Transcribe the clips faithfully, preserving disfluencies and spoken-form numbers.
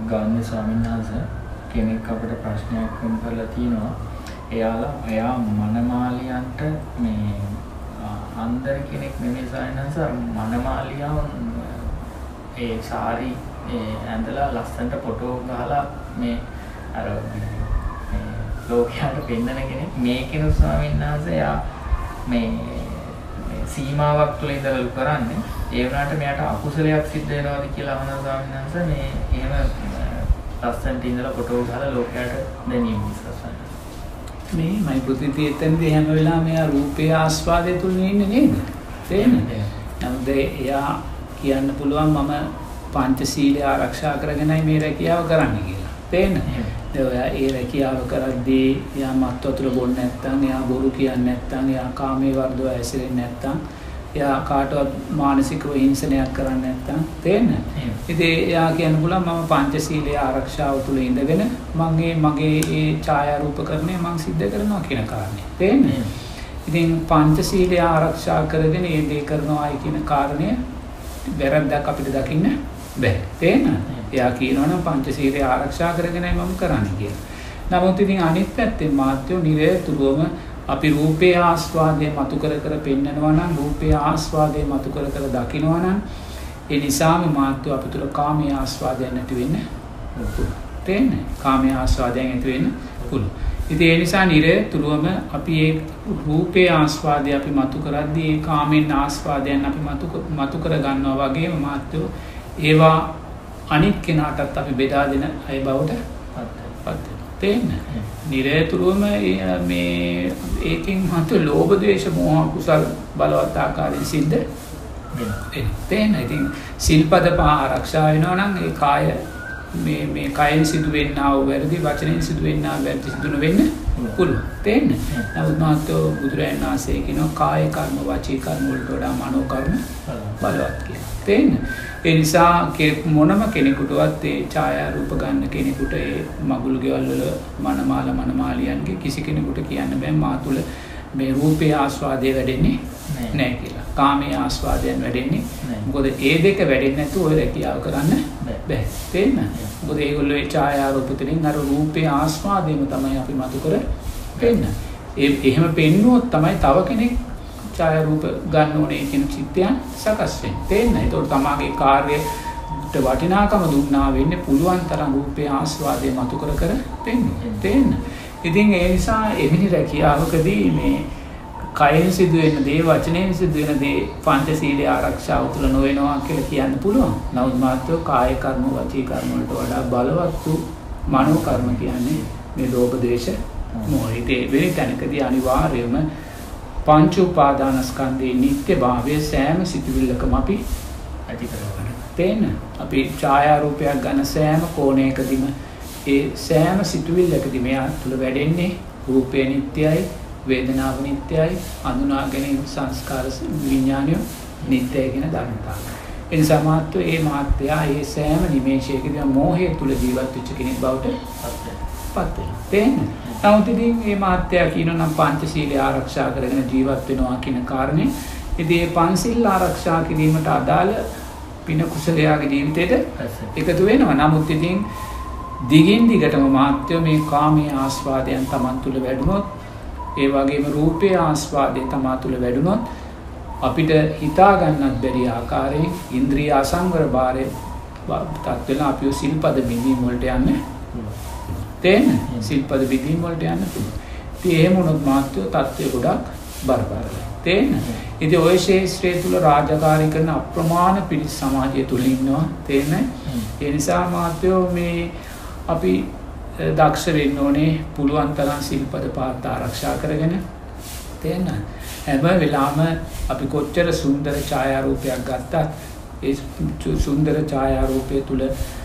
ගාන්ධි ස්වාමීන් වහන්සේ කෙනෙක් අපිට ප්‍රශ්නයක් වුණ කරලා තියෙනවා. එයාලා එයා මනමාලියන්ට මේ අන්දර කෙනෙක් නෙමෙයි සායනස මනමාලියව ඒ සාරි ඒ ඇඳලා ලස්සනට ෆොටෝ ගහලා මේ අර මේ ලෝකයට පෙන්නන කෙනෙක් මේ කෙනෙක් ස්වාමීන් වහන්සේ යා මේ සීමාවක් තුළ ඉඳලා කරන්නේ ඒ වුණාට මෙයාට අකුසලයක් සිද්ධ වෙනවාද කියලා අහන ස්වාමීන් වහන්සේ මේ එහෙම ලස්සනට ඉඳලා ෆොටෝ ගහලා ලෝකයට දෙනියම ඉස්සසන මේ මයි පුතිතී එතනදී හැම වෙලාවෙම එයා රූපේ ආස්වාදයේ තුල ඉන්නේ නේද? තේරෙනවද? නමුත් එයා කියන්න පුළුවන් මම පංචශීලය ආරක්ෂා කරගෙනයි මේ රැකියාව කරන්නේ කියලා. තේරෙනවද? එයා ඒ රැකියාව කරද්දී එයා මත් වතුර බොන්නේ නැත්නම්, එයා බොරු කියන්නේ නැත්නම්, එයා කාමයේ වර්ධව ඇසිරෙන්නේ නැත්නම්, එයා කාටවත් මානසිකව හිංසනයක් කරන්නේ නැත්නම් තේරෙනවද? ඉතින් එයා කියන්න පුළුවන් මම පංචශීලයේ ආරක්ෂාව තුල ඉඳගෙන මම මේ මගේ ඒ ඡායාරූපකරණය මම සිද්ධ කරනවා කියන කාරණේ. තේරෙනවද? ඉතින් පංචශීලයේ ආරක්ෂා කරගෙන මේ දේ කරනවායි කියන කාරණය වැරද්දක් අපිට දකින්න බැහැ. තේරෙනවද? එයා කියනවා නම් පංචශීලයේ ආරක්ෂා කරගෙනයි මම කරන්නේ කියලා. නමුත් ඉතින් අනිත් පැත්තෙන් මාත්‍යෝ නිරේතුරුවම අපි රූපේ ආස්වාදයේ මතු කර කර පෙන්නනවා නම් රූපේ ආස්වාදයේ මතු කර කර දකිනවා නම් ඒ නිසාම මාත්‍යෝ අපිට කාමයේ ආස්වාදයක් නැති වෙන්න පුළුවන්. තේන්නේ? කාමයේ ආස්වාදයෙන් ඇති වෙන්න පුළුවන්. ඉතින් ඒ නිසා නිරේතුරුවම අපි ඒ රූපේ ආස්වාදය අපි මතු කරද්දී ඒ කාමෙන් ආස්වාදයන් අපි මතු මතු කර ගන්නවා වගේම මාත්‍යෝ ඒවා අනිත් කෙනාටත් අපි බෙදා දෙන අය බවට පත් වෙනවා. තේන්නේ? නිරේතුරුවම මේ ඒකෙන් මත ලෝභ ද්වේෂ මෝහ කුසල බලවත් ආකාරයෙන් සිද්ධ වෙනවා. තේන්නේ? ඉතින් සිල්පද පහ ආරක්ෂා වෙනවා නම් ඒ කාය මේ මේ කයෙන් සිදු වෙන්නා වූ වැරදි වචනෙන් සිදු වෙන්නා වූ වැරදි සිදු නොවෙන්න පුළුවන්. තේන්නේ? නමුත් මාතෝ බුදුරජාණන් වහන්සේ කියනවා කාය කර්ම වචී කර්ම වලට වඩා මනෝ කර්ම බලවත් කියලා. තේන්නේ? ඒ නිසා මොනම කෙනෙකුටවත් ඒ ඡායාරූප ගන්න කෙනෙකුට ඒ මගුල් ගෙවල් වල මනමාල මනමාලියන්ගේ කිසි කෙනෙකුට කියන්න බෑ මා තුල මේ රූපේ ආස්වාදය වැඩෙන්නේ නැහැ කියලා. කාමයේ ආස්වාදයෙන් වැඩෙන්නේ නැහැ. මොකද ඒ දෙක වැඩෙන්නේ නැතුව ඔය රැකියාව කරන්න බෑ. තේරෙනවද? මොකද ඒගොල්ලෝ ඒ ඡායාරූප තුලින් අර රූපේ ආස්වාදයම තමයි අපි මතු කර පෙන්නන්නේ. ඒ එහෙම පෙන්නුවොත් තමයි තව කෙනෙක් ඡායාරූප ගන්න ඕනේ කියන චිත්තයන් සකස් වෙන්නේ. තේරෙනවද? ඒතකොට තමාගේ කාර්යයට වටිනාකම දුන්නා වෙන්නේ පුළුවන් තරම් රූපේ ආස්වාදයේ මතු කර කර පෙන්වන්න. තේරෙනවද? ඉතින් ඒ නිසා එවැනි රැකියාවකදී මේ කයෙන් සිදුවෙන දේ වචනයෙන් සිදුවෙන දේ පංචශීලයේ ආරක්ෂාව තුළ නොවෙනවා කියලා කියන්න පුළුවන්. නමුත් මාත්‍රෝ කාය කර්ම වචී කර්ම වලට වඩා බලවත් වූ මනෝ කර්ම කියන්නේ මේ ලෝභ ද්වේෂ මොහ. ඒ වෙලෙ තැනකදී අනිවාර්යයෙන්ම පංච උපාදානස්කන්ධයේ නිත්‍යභාවය සෑම සිතුවිල්ලකම අපි ඇති කරගන්න. තේන්න අපි ඡායාරූපයක් ගන්න සෑම කෝණයකදීම ඒ සෑම සිතුවිල්ලකදී මෙයා තුල වැඩෙන්නේ රූපේ නිට්ටයයි, වේදනාව නිට්ටයයි, අඳුනා ගැනීම සංස්කාර විඥානය නිට්ටයයි කියන ධර්මතාවය. ඒ නිසා මාත්‍ය ඒ මාත්‍යා ඒ සෑම නිමේෂයකදී මෝහය තුල ජීවත් වෙච්ච කෙනෙක් බවට පත් වෙනවා. තේන්න? නමුත් ඉතින් මේ මාත්‍යා කියනවා නම් පංචශීලයේ ආරක්ෂා කරගෙන ජීවත් වෙනවා කියන කාරණේ ඉතින් මේ පංචශීල ආරක්ෂා කිරීමට අදාළ පින කුසලයාගේ ජීවිතේට එකතු වෙනවා. නමුත් ඉතින් දිගින් දිගටම මාත්‍ය මේ කාමයේ ආස්වාදයන් Taman තුල වැඩුණොත් ඒ වගේම රූපේ ආස්වාදය Taman තුල වැඩුණොත් අපිට හිතා ගන්නත් බැරි ආකාරයෙන් ඉන්ද්‍රිය අසංවර භාරයේ තත්ත්වෙල අපිව සිල්පද බිඳීම් වලට යන්නේ තේන්න සිල්පද බිඳීම් වලට යන්න පුළුවන්. ඉතින් එහෙම වුණොත් මාත්‍යෝ තත්ත්වය ගොඩක් බරපතලයි. තේන්න. ඉතින් ඔය ශේෂ්ත්‍රය තුල රාජකාරී කරන අප්‍රමාණ පිරිස් සමාජය තුල ඉන්නවා. තේන්න. ඒ නිසා මාත්‍යෝ මේ අපි දක්ෂ වෙන්න ඕනේ පුළුවන් තරම් සිල්පද පාත් ආරක්ෂා කරගෙන. තේන්න. හැම වෙලාවෙම අපි කොච්චර සුන්දර ඡායාරූපයක් ගත්තත් ඒ සුන්දර ඡායාරූපය තුල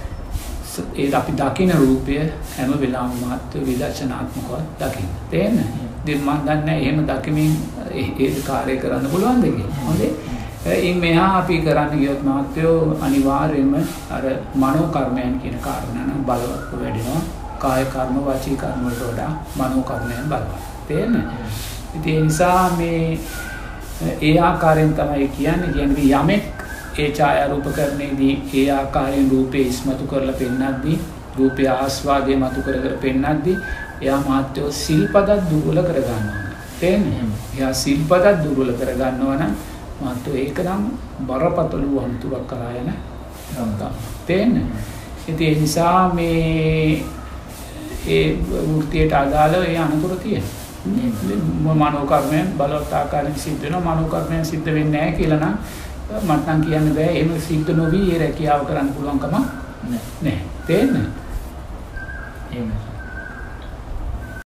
ඒ අපි දකින රූපය හැම වෙලාවෙම මාත් විදර්ශනාත්මකව දකින්න. තේන්න. ඉතින් මම දන්නේ එහෙම දකිමින් ඒ කාර්යය කරන්න පුළුවන්ද කියලා. හොඳේ. ඉන් මෙහා අපි කරන්න ගියොත් මාත්‍යෝ අනිවාර්යයෙන්ම අර මනෝ කර්මයන් කියන කාරණා නම් බලවත් වැඩෙනවා. කාය කර්ම වාචික කර්ම වලට වඩා මනෝ කර්මයන් බලවත්. තේන්න. ඉතින් ඒ නිසා මේ ඒ ආකාරයෙන් තමයි කියන්නේ කියන්නේ යමෙක් ඒ ඡායාරූපකරණයේදී ඒ ආකාරයෙන් රූපේ ඉස්මතු කරලා පෙන්නද්දී රූපය ආස්වාදයේ මතු කර කර පෙන්නද්දී එයා මාත්‍යෝ සිල්පදක් දුර්වල කර ගන්නවා. තේන්නේ? එයා සිල්පදක් දුර්වල කර ගන්නවා නම් මාත්‍යෝ ඒක නම් බරපතල වන්තුවක් කරා යන ගමන. තේන්නේ? ඉතින් ඒ නිසා මේ ඒ වෘත්තියට අදාළව ඒ අනුතර තියෙනවා. මනෝ කර්මයන් බලවත් ආකාරයෙන් සිද්ධ වෙනවා. මනෝ කර්මයන් සිද්ධ වෙන්නේ නැහැ කියලා නම් මට නම් කියන්න බෑ. එහෙම සිද්ධ නොවි ඒ රැකියාව කරන්න පුළුවන්කම නැහැ. තේන්නේ? එහෙමයි.